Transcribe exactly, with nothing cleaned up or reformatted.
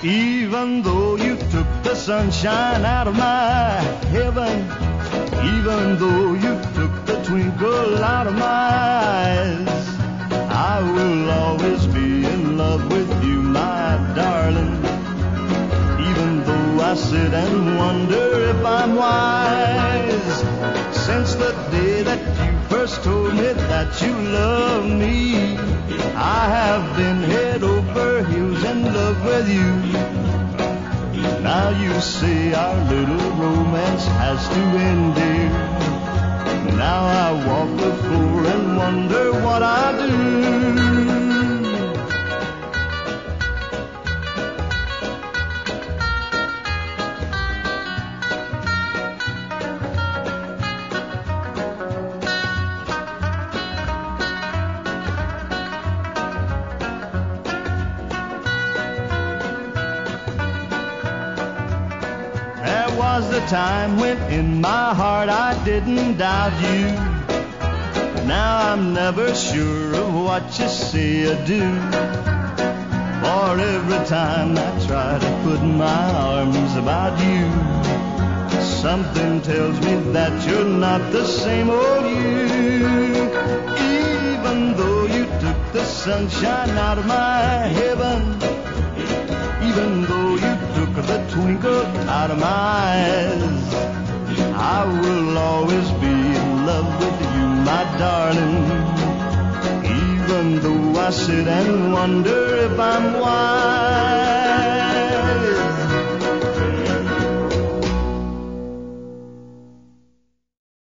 Even though you took the sunshine out of my heaven, even though you took the twinkle out of my eyes, I will always be in love with you, my darling. Even though I sit and wonder if I'm wise, since the day that you first told me that you love me, I have been head over heels in love with you. Now you say our little romance has to end, dear. Now I walk the floor and wonder what I do. There was the time when in my heart I didn't doubt you. Now I'm never sure of what you say or do. For every time I try to put my arms about you, something tells me that you're not the same old you. Even though you took the sunshine out of my heaven, even though you took the twinkle out of my eyes, I will always be in love with you, my darling. Even though I sit and wonder if I'm wise.